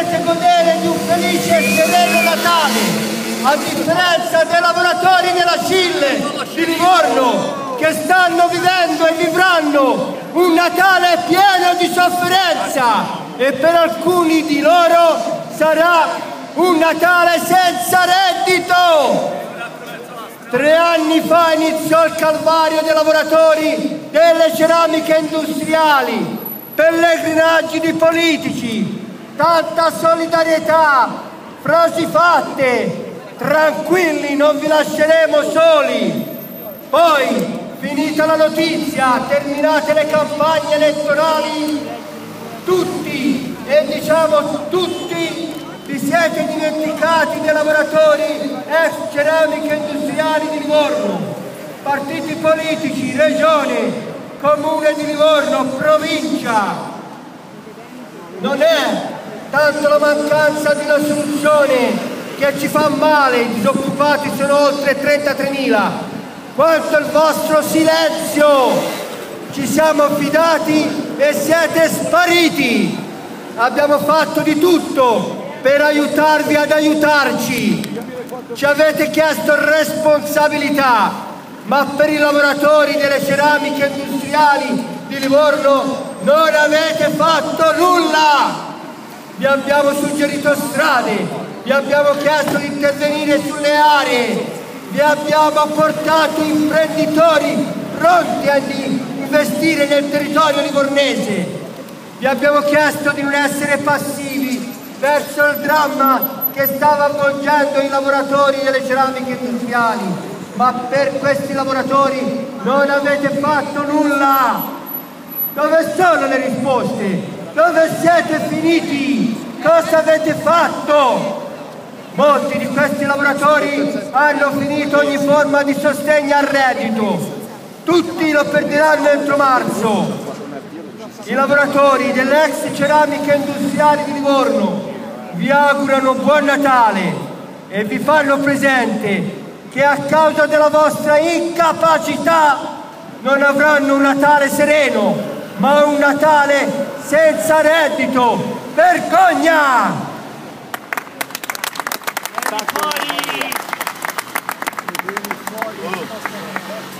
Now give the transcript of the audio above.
potrete godere di un felice e sereno Natale, a differenza dei lavoratori della Scille di Livorno, che stanno vivendo e vivranno un Natale pieno di sofferenza, e per alcuni di loro sarà un Natale senza reddito. 3 anni fa iniziò il calvario dei lavoratori delle ceramiche industriali, pellegrinaggi di politici, tanta solidarietà, frasi fatte, tranquilli, non vi lasceremo soli. Poi, finita la notizia, terminate le campagne elettorali, tutti, e diciamo tutti, vi siete dimenticati dei lavoratori ex ceramiche industriali di Livorno, partiti politici, regione, comune di Livorno, provincia. Non è tanto la mancanza di una soluzione che ci fa male, i disoccupati sono oltre 33.000, quanto il vostro silenzio. Ci siamo fidati e siete spariti. Abbiamo fatto di tutto per aiutarvi ad aiutarci. Ci avete chiesto responsabilità, ma per i lavoratori delle ceramiche industriali di Livorno non avete fatto nulla. Vi abbiamo suggerito strade, vi abbiamo chiesto di intervenire sulle aree, vi abbiamo portato imprenditori pronti a investire nel territorio livornese, vi abbiamo chiesto di non essere passivi verso il dramma che stava avvolgendo i lavoratori delle ceramiche industriali, ma per questi lavoratori non avete fatto nulla. Dove sono le risposte? Dove siete finiti? Cosa avete fatto? Molti di questi lavoratori hanno finito ogni forma di sostegno al reddito. Tutti lo perderanno entro marzo. I lavoratori delle ex ceramiche industriali di Livorno vi augurano buon Natale e vi fanno presente che a causa della vostra incapacità non avranno un Natale sereno, ma un Natale senza reddito. Vergogna!